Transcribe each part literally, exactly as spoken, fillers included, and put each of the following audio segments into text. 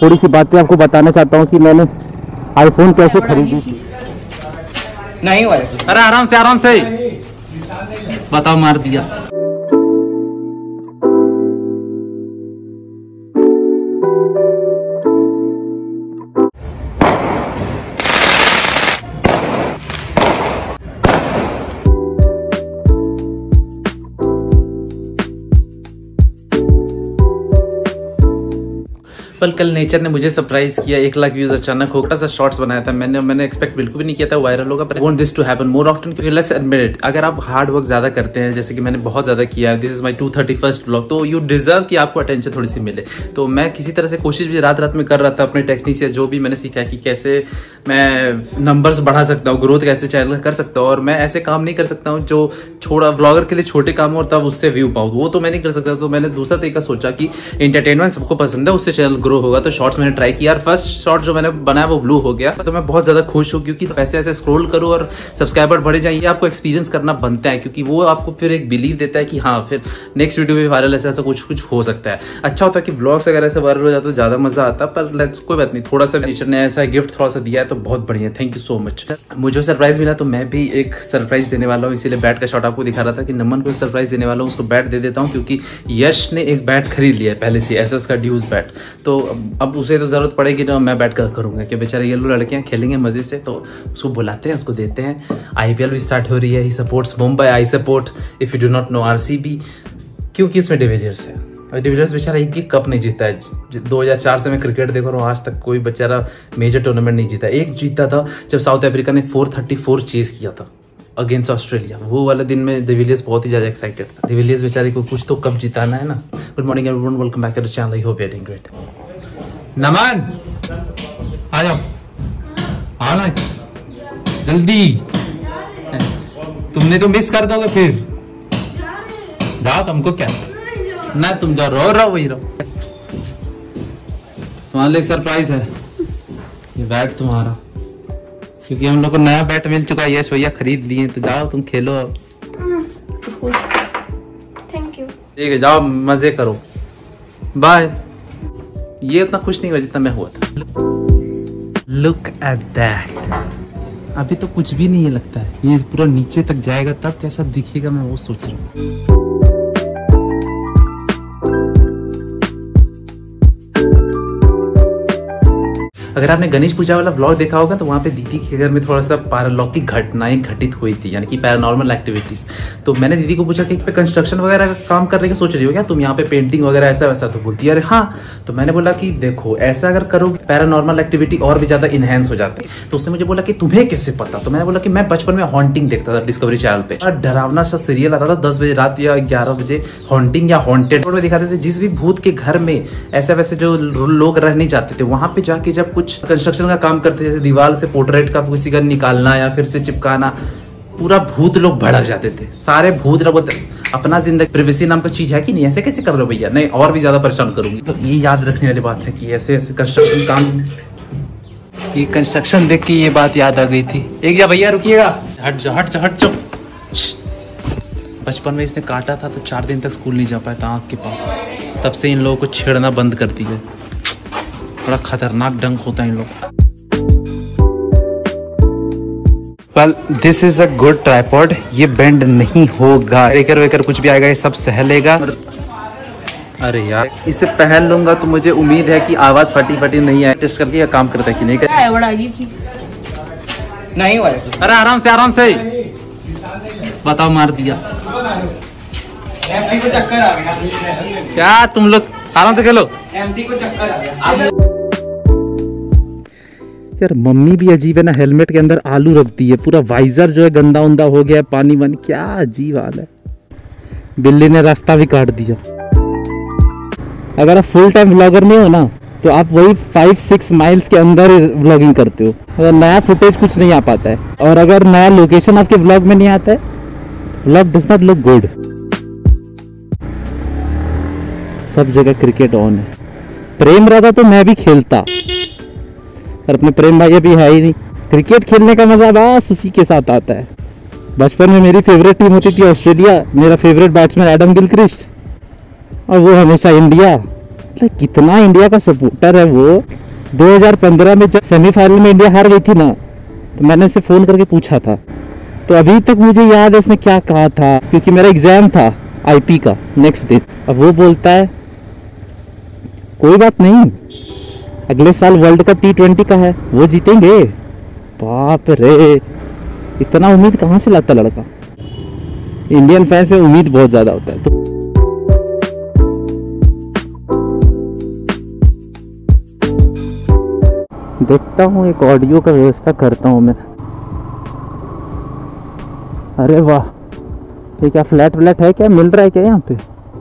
थोड़ी सी बातें आपको बताना चाहता हूँ कि मैंने आईफोन कैसे खरीदी। नहीं हुआ, अरे आराम से आराम से बताओ, मार दिया। पर कल नेचर ने मुझे सरप्राइज किया, एक लाख व्यूज अचानक हो गया। सा शॉर्ट्स बनाया था मैंने मैंने एक्सपेक्ट बिल्कुल भी नहीं किया था वायरल होगा। पर want this to happen more often, क्योंकि लेट्स एडमिट इट, अगर आप हार्ड वर्क ज्यादा करते हैं, जैसे कि मैंने बहुत ज्यादा किया है, this is my two thirty first blog, तो यू डिजर्व कि आपको अटेंशन थोड़ी सी मिले। तो मैं किसी तरह से कोशिश भी रात रात में कर रहा था अपने टेक्निक से, जो भी मैंने सीखा है कि कैसे मैं नंबर्स बढ़ा सकता हूँ, ग्रोथ कैसे चैनल कर सकता हूँ। और मैं ऐसे काम नहीं कर सकता हूँ जो छोड़ा व्लॉगर के लिए छोटे काम हो और तब उससे व्यू पाऊँ, वो तो मैं नहीं कर सकता। तो मैंने दूसरा तरीका सोचा कि एंटरटेनमेंट सबको पसंद है, उससे चैनल ग्रो होगा। तो शॉर्ट्स मैंने ट्राई किया, फर्स्ट शॉर्ट जो मैंने बनाया वो ब्लू हो गया। तो मैं बहुत ज्यादा खुश हूँ, क्योंकि ऐसे ऐसे स्क्रॉल करूँ और सब्सक्राइबर बढ़े जाए, ये आपको एक्सपीरियंस करना बनता है, क्योंकि वो आपको फिर एक बिलीव देता है कि हाँ फिर नेक्स्ट वीडियो में वायरल ऐसा ऐसा कुछ कुछ हो सकता है। अच्छा होता है कि व्लॉग्स अगर ऐसे वायरल हो जाता तो ज्यादा मजा आता, पर कोई बात नहीं, थोड़ा सा नेचर ने ऐसा गिफ्ट थोड़ा सा दिया है तो बहुत बढ़िया, थैंक यू सो मच। मुझे सरप्राइज मिला तो मैं भी एक सरप्राइज देने वाला हूँ, इसीलिए बैट का शॉट आपको दिखा रहा था कि नमन को एक सरप्राइज देने वाला हूँ, उसको बैट दे देता हूँ, क्योंकि यश ने एक बैट खरीद लिया है पहले से, एसएस का ड्यूज बैट। तो अब उसे तो जरूरत पड़ेगी ना, मैं बैट कर करूंगा कि बेचारे ये लोग लड़कियां खेलेंगे मजे से, तो उसको बुलाते हैं, उसको देते हैं। आईपीएल भी स्टार्ट हो रही है, he supports Mumbai, I support if you do not know RCB, क्योंकि इसमें डिविलियर्स है। और डिविलियर्स बेचारा एक भी कप नहीं जीता है, दो हज़ार चार से मैं क्रिकेट देख रहा हूँ, आज तक कोई बेचारा मेजर टूर्नामेंट नहीं जीता। एक जीता था जब साउथ अफ्रीका ने चार सौ चौंतीस चेस किया था अगेंस्ट ऑस्ट्रेलिया, वो वाले दिन में डिविलियर्स बहुत ही ज्यादा एक्साइटेड था। डिविलियर्स बेचारे को कुछ तो कप जिताना है ना। Good morning everyone, welcome back to the channel, I hope you are doing great. Naman आ जाओ, आना जल्दी, तुमने तो मिस कर दोगे फिर। जाओ, तुमको क्या ना, तुम जाओ, रो रहो वही रहो। तुम्हारे लिए एक सरप्राइज है, ये बैट तुम्हारा, क्योंकि हम लोग को नया बैट मिल चुका है, यश भैया खरीद लिए, तो जाओ तुम खेलो अब। Thank you. ठीक है, जाओ मजे करो, बाय। ये उतना खुश नहीं हुआ जितना मैं हुआ था। लुक एट दैट, अभी तो कुछ भी नहीं है लगता है, ये पूरा नीचे तक जाएगा तब कैसा दिखेगा, मैं वो सोच रहा हूँ। अगर आपने गणेश पूजा वाला व्लॉग देखा होगा तो वहाँ पे दीदी के घर में थोड़ा सा पैरालौकिक घटनाएं घटित हुई थी, यानी कि पैरानॉर्मल एक्टिविटीज। तो मैंने दीदी को पूछा कि पे कंस्ट्रक्शन वगैरह का काम करने की सोच रही हो क्या तुम, यहाँ पे पेंटिंग वगैरह ऐसा वैसा, तो बोलती है अरे हाँ। तो मैंने बोला कि देखो ऐसा अगर करोगे पैरानॉर्मल एक्टिविटी और भी ज्यादा इनहेंस हो जाती है। तो उसने मुझे बोला कि तुम्हें कैसे पता, तो मैंने बोला कि मैं बचपन में हॉन्टिंग देखता था डिस्कवरी चैनल पे, डरावना सा सीरियल आता था दस बजे रात या ग्यारह बजे, हॉन्टिंग या हॉन्टेड में दिखाते थे। जिस भी भूत के घर में ऐसे वैसे जो लोग रह नहीं जाते थे, वहां पे जाके जब कुछ कंस्ट्रक्शन का काम करते थे, दीवार से पोर्ट्रेट का किसी का निकालना या फिर से चिपकाना, पूरा भूत लोग भड़क जाते थे। सारे भूत लोग अपना जिंदगी प्रिवेसी नाम का चीज है कि नहीं, ऐसे कैसे कर रहे हो भैया, नहीं और भी ज्यादा परेशान करूंगी। तो ये याद रखने वाली बात है कि ऐसे ऐसे कंस्ट्रक्शन काम, ये कंस्ट्रक्शन देख के ये बात याद आ गई थी। एक या भैया रुकिएगा, हट जा हट जा हट जा। बचपन में इसने काटा था तो चार दिन तक स्कूल नहीं जा पाया था आँख के पास, तब से इन लोगों को छेड़ना बंद कर दिया। बड़ा खतरनाक डंक होता है इन लोग। Well, this is a good tripod, ये बेंड नहीं होगा, ब्रेकर वेकर कुछ भी आएगा ये सब सह लेगा। अरे यार इसे पहन लूंगा तो मुझे उम्मीद है कि आवाज फटी फटी नहीं आए। टेस्ट करके काम करता है कि नहीं करता है, बड़ा अजीब चीज नहीं हुआ। अरे आराम से आराम से बताओ, मार दिया। एमटी को चक्कर आ गया क्या तुम लोग, आराम से खेलो। एमटी को चक्कर आ गया। यार मम्मी भी अजीब है ना, हेलमेट के अंदर आलू रखती है, पूरा वाइजर जो है गंदा उंदा हो गया है, पानी वानी, क्या अजीब हाल है। बिल्ली ने रास्ता भी काट दिया। अगर आप फुल टाइम व्लॉगर नहीं हो ना तो आप वही फाइव सिक्स माइल्स के अंदर व्लॉगिंग करते हो, अगर नया फुटेज कुछ नहीं आ पाता है, और अगर नया लोकेशन आपके व्लॉग में नहीं आता है, vlog does not look good. सब जगह क्रिकेट ऑन है। प्रेम रहता तो मैं भी खेलता, और अपने प्रेम भाई भी है ही नहीं। क्रिकेट खेलने का मजा बस उसी के साथ आता है। बचपन में मेरी फेवरेट टीम होती थी ऑस्ट्रेलिया, मेरा फेवरेट बैट्समैन एडम गिलक्रिस्ट, और वो हमेशा इंडिया। मतलब कितना इंडिया का सपोर्टर है वो। दो हज़ार पंद्रह में जब सेमीफाइनल में इंडिया हार गई थी ना, तो मैंने उसे फ़ोन करके पूछा था, तो अभी तक मुझे याद है उसने क्या कहा था, क्योंकि मेरा एग्ज़ाम था आईपी का नेक्स्ट डे। अब वो बोलता है कोई बात नहीं, अगले साल वर्ल्ड कप टी ट्वेंटी का है, वो जीतेंगे। बाप रे, इतना उम्मीद कहाँ से लाता लड़का। इंडियन फैंस में उम्मीद बहुत ज़्यादा होता है। तो देखता हूँ एक ऑडियो का व्यवस्था करता हूँ मैं। अरे वाह, ये क्या फ्लैट व्लैट है क्या, मिल रहा है क्या यहाँ पे?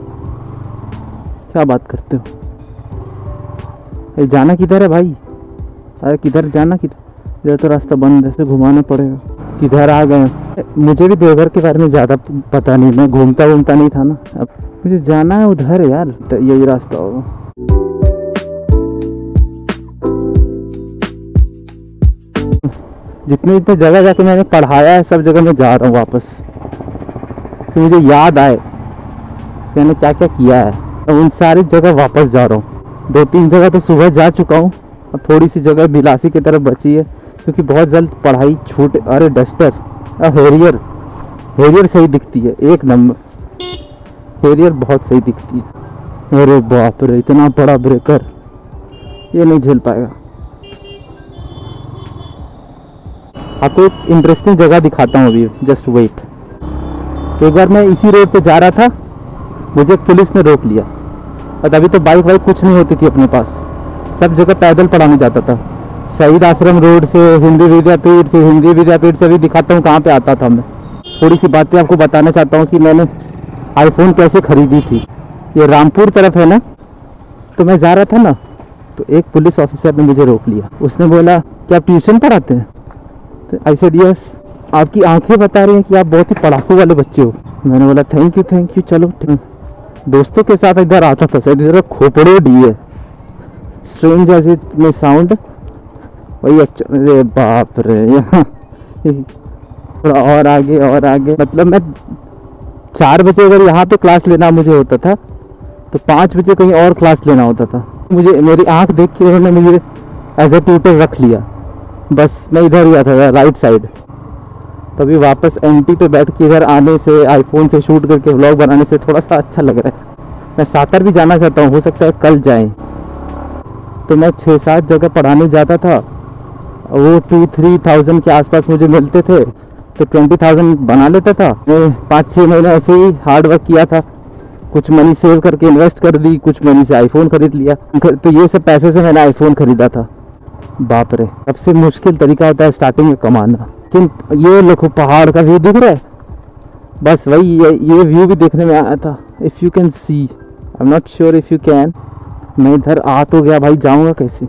क्या बात करते हो? ये जाना किधर है भाई? अरे किधर जाना, किधर? इधर तो रास्ता बंद है, तो घुमाना पड़ेगा। किधर आ गए? मुझे भी देवघर के बारे में ज़्यादा पता नहीं, मैं घूमता घूमता नहीं था ना। अब मुझे जाना है उधर यार, तो यही रास्ता होगा। जितनी जितनी जगह जाके मैंने पढ़ाया है सब जगह मैं जा रहा हूँ वापस, कि मुझे याद आए मैंने क्या क्या किया है। अब उन सारी जगह वापस जा रहा हूँ। दो तीन जगह तो सुबह जा चुका हूँ, अब थोड़ी सी जगह बिलासी की तरफ बची है, क्योंकि बहुत जल्द पढ़ाई छूट। अरे डस्टर, अब हेरियर हेरियर सही दिखती है, एक नंबर हेरियर बहुत सही दिखती है। अरे बाप रे, इतना बड़ा ब्रेकर, ये नहीं झेल पाएगा। आपको एक इंटरेस्टिंग जगह दिखाता हूँ अभी, जस्ट वेट। एक बार मैं इसी रोड पे जा रहा था, मुझे पुलिस ने रोक लिया, और अभी तो बाइक वाइक कुछ नहीं होती थी अपने पास, सब जगह पैदल पढ़ाने जाता था। शहीद आश्रम रोड से हिंदी विद्यापीठ, फिर हिंदी विद्यापीठ से भी दिखाता हूँ कहाँ पे आता था मैं। थोड़ी सी बातें आपको बताना चाहता हूँ कि मैंने आईफोन कैसे खरीदी थी। ये रामपुर तरफ है ना, तो मैं जा रहा था ना, तो एक पुलिस ऑफिसर ने मुझे रोक लिया। उसने बोला क्या आप ट्यूशन पढ़ाते हैं? तो आई सेड यस, आपकी आंखें बता रही हैं कि आप बहुत ही पढ़ाकू वाले बच्चे हो। मैंने बोला थैंक यू थैंक यू, चलो ठीक। दोस्तों के साथ इधर आता था, शायद इधर खोपड़े डी है, strange as it may sound, वही। अरे बाप रे, यहाँ थोड़ा और आगे और आगे, मतलब मैं चार बजे अगर यहाँ पे क्लास लेना मुझे होता था, तो पाँच बजे कहीं और क्लास लेना होता था। मुझे मेरी आंख देख के उन्होंने मुझे एज ए ट्यूटर रख लिया, बस मैं इधर ही आता था राइट साइड। तभी वापस एंटी पे बैठ के इधर आने से, आईफोन से शूट करके व्लॉग बनाने से थोड़ा सा अच्छा लग रहा है। मैं सातर भी जाना चाहता हूँ, हो सकता है कल जाएं। तो मैं छः सात जगह पढ़ाने जाता था, वो टू थ्री थाउजेंड के आसपास मुझे मिलते थे, तो ट्वेंटी थाउजेंड बना लेता था। मैं पाँच छः महीने ऐसे ही हार्ड वर्क किया था, कुछ मनी सेव करके इन्वेस्ट कर दी, कुछ मनी से आईफोन खरीद लिया। तो ये सब पैसे से मैंने आईफोन खरीदा था। बाप रे, सबसे मुश्किल तरीका होता है स्टार्टिंग में कमाना। लेकिन ये देखो पहाड़ का व्यू दिख रहा है, बस वही ये, ये व्यू भी देखने में आया था। If you can see, I am not sure if you can. मैं इधर आ तो गया भाई, जाऊंगा कैसे?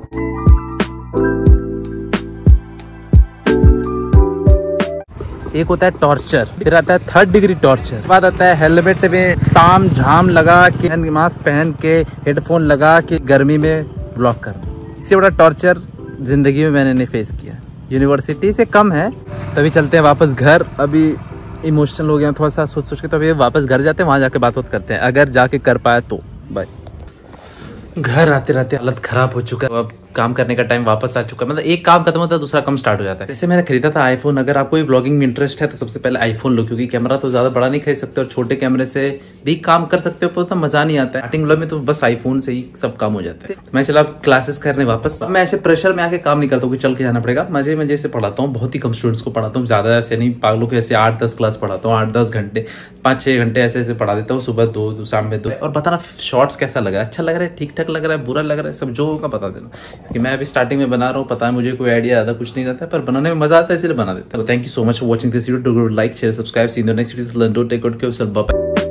एक होता है टॉर्चर, फिर आता है थर्ड डिग्री टॉर्चर, बाद आता है हेलमेट में ताम झाम लगा के, मास्क पहन के, हेडफोन लगा के गर्मी में ब्लॉक करना। इससे बड़ा टॉर्चर जिंदगी में मैंने नहीं फेस किया। यूनिवर्सिटी से कम है। तभी चलते हैं वापस घर। अभी इमोशनल हो गया थोड़ा सा सोच सोच के, तो अभी वापस घर जाते हैं, वहाँ जाके बात बात करते हैं, अगर जाके कर पाया तो। बाय। घर आते रहते हालत खराब हो चुका है, अब काम करने का टाइम वापस आ चुका है। मतलब एक काम खत्म होता है दूसरा काम स्टार्ट हो जाता है। जैसे मैंने खरीदा था आईफोन। अगर आपको व्लॉगिंग में इंटरेस्ट है तो सबसे पहले आईफोन लो, क्योंकि कैमरा तो ज्यादा बड़ा नहीं खरीद सकते और छोटे कैमरे से भी काम कर सकते हो, तो मजा नहीं आता है। स्टार्टिंग व्लॉग में तो बस आईफोन से ही सब काम हो जाता है। मैं चला क्लासेस करने वापस। मैं ऐसे प्रेशर में आके काम नहीं करता हूँ, चल के जाना पड़ेगा। मजे मजे से पढ़ाता हूँ, बहुत ही कम स्टूडेंट्स को पढ़ाता हूँ, ज्यादा ऐसे नहीं पागलों के ऐसे आठ दस क्लास पढ़ाता हूँ, आठ दस घंटे पाँच छह घंटे ऐसे ऐसे पढ़ा देता हूँ, सुबह दो दो शाम में दो। और बताना शॉर्ट्स कैसा लग रहा है, अच्छा लग रहा है, ठीक ठाक लग रहा है, बुरा लग रहा है, सब जो होगा बता देना, क्योंकि मैं अभी स्टार्टिंग में बना रहा हूँ। पता है मुझे कोई आइडिया ज्यादा कुछ नहीं रहता है, पर बनाने में मजा आता है, इसलिए बना देता हूँ। Thank you so much for watching this video. Do like share subscribe, see in the next video. Take care of yourself, bye.